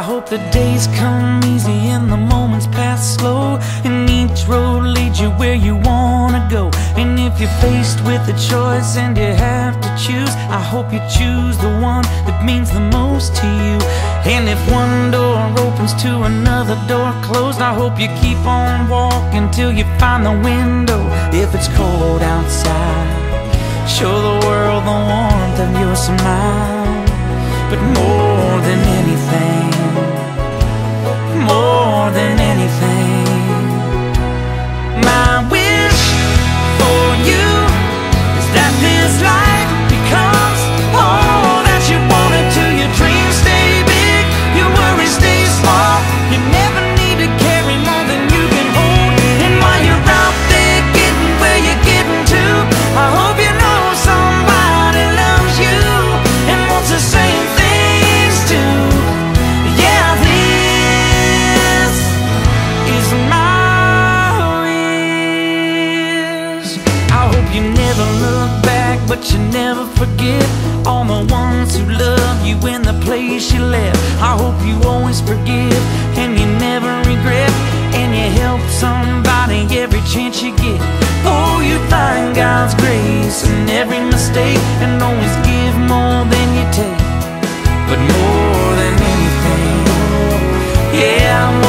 hope the days come easy and the moments pass slow, and each road leads you where you wanna go. And if you're faced with a choice and you have to choose, I hope you choose the one that means the most to you. And if one door opens to another door closed, I hope you keep on walking till you find the window. If it's cold outside, show the world the warmth of your smile. But more than anything, more than anything, my wish for you is that this life becomes all that you wanted to. Your dreams stay big, your worries stay small. You never need to carry more than you can hold. And while you're out there getting where you're getting to, I hope you know somebody loves you and wants the same things too. Yeah, this is my wish. I hope you never look back, but you never forget all the ones who love you in the place you left. I hope you always forgive and you never regret, and you help somebody every chance you get. Oh, you find God's grace in every mistake, and always give more than you take. But more than anything, yeah,